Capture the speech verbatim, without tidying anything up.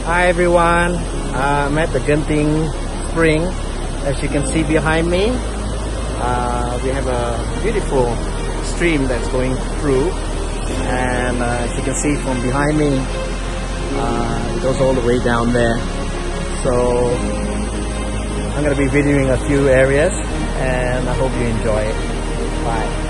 Hi everyone, uh, I'm at the Genting Spring. As you can see behind me, uh, we have a beautiful stream that's going through, and uh, as you can see from behind me, uh, it goes all the way down there. So I'm going to be videoing a few areas, and I hope you enjoy it. Bye.